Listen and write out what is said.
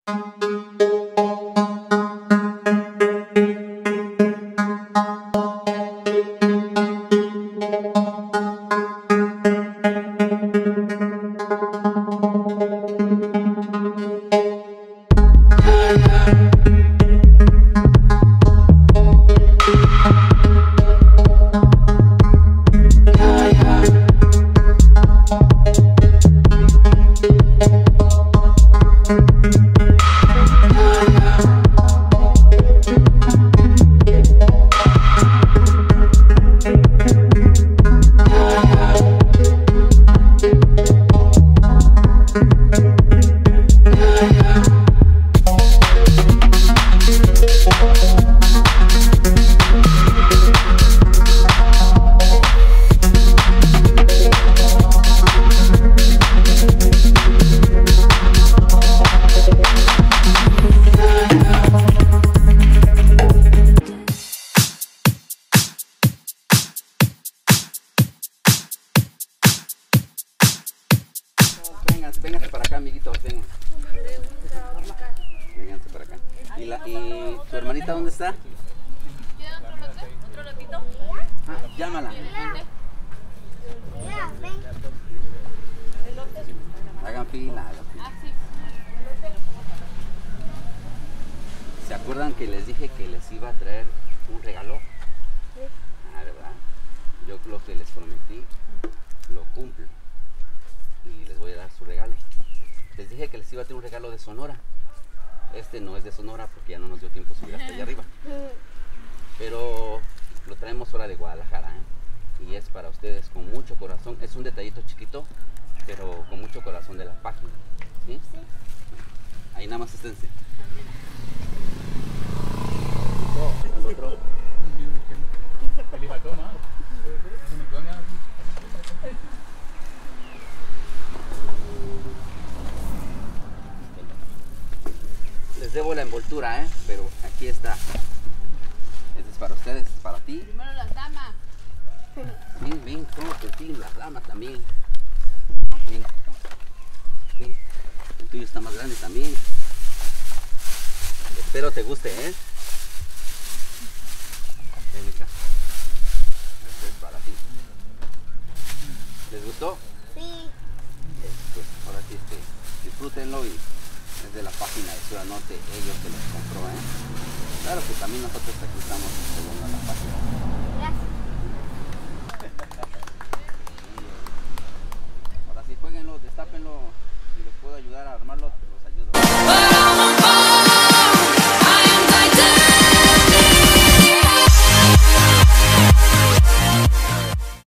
Vénganse para acá, amiguitos, vengan. Vénganse para acá. ¿Y tu hermanita dónde está? ¿Queda otro ratito? Ah, llámala. Hagan fila, hagan fila. ¿Se acuerdan que les dije que les iba a traer un regalo? Ah, ¿verdad? Yo lo que les prometí, lo cumplo. Y les voy a dar su regalo. Les dije que les iba a traer un regalo de Sonora. Este no es de Sonora porque ya no nos dio tiempo subir hasta allá arriba. Pero lo traemos ahora de Guadalajara, ¿eh? Y es para ustedes con mucho corazón. Es un detallito chiquito, pero con mucho corazón de la página. ¿Sí? Sí. Ahí nada más esténse. ¿El otro? Les debo la envoltura, pero aquí está. Este es para ustedes, para ti. Primero las damas. Sí, bien, ¿cómo que sí? Las damas también. Bien. Sí. El tuyo está más grande también. Espero te guste, Ven, hija. Este es para ti. ¿Les gustó? Sí. Pues ahora sí, disfrútenlo y es de la página de Ciudad Norte, ellos se los compró, Claro que también nosotros aquí estamos poniendo la página. Gracias. Ahora sí, jueguenlo, destápenlo y les puedo ayudar a armarlo.